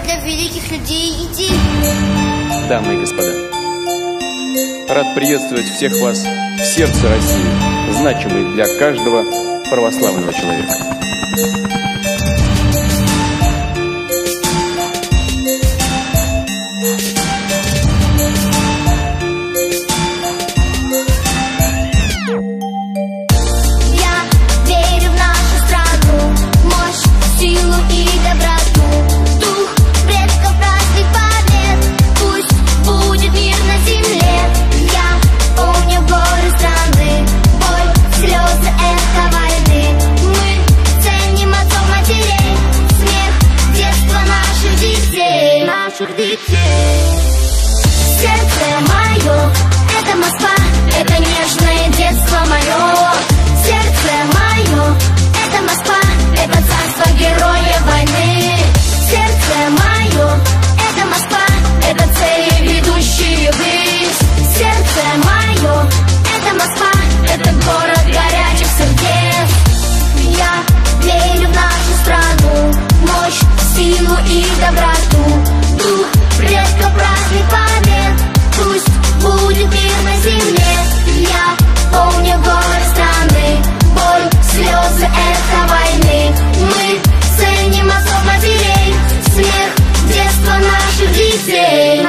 для великих людей иди. Дамы и господа, рад приветствовать всех вас в сердце России, значимой для каждого православного человека. Сердце мое, это Москва, это нежное детство мое. Сердце мое, это Москва, это царство героя войны. Сердце мое, это Москва, это цели, ведущие ввысь. Сердце мое, это Москва, это город горячих сердец. Я верю в нашу страну, мощь, силу и доброту. Дух предков, праздник побед, пусть будет мир на земле. Я помню горы страны, боль, слезы, эхо войны. Мы ценим отцов, матерей, смех, детство наших детей.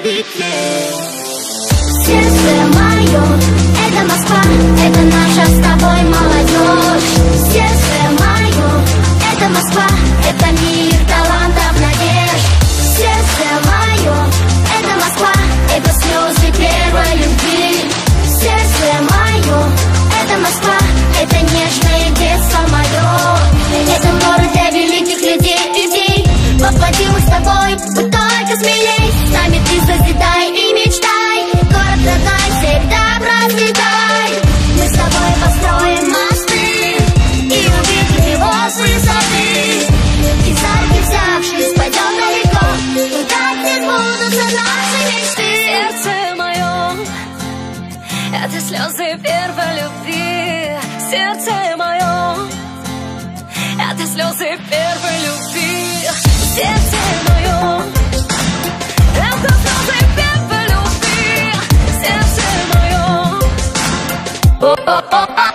Сердце мое, это Москва, это наша с тобой молодежь. Сердце мое, это Москва, это мир талантов, надежд. Сердце мое, это Москва, это слезы первой любви. Сердце мое, это Москва, это нежное детство мое. Это город для великих людей. Воплотим мы с тобой, будь только смелей. С нами ты созидай и мечтай. Город родной, всегда процветай. Мы с тобой построим мосты и увидим его с высоты. И сами взявшись, пойдем далеко, туда, где сбудутся наши мечты. Сердце мое, это слезы первой любви. Сердце мое, это слезы первой любви. Сердце мое, это слезы первой любви. Сердце мое.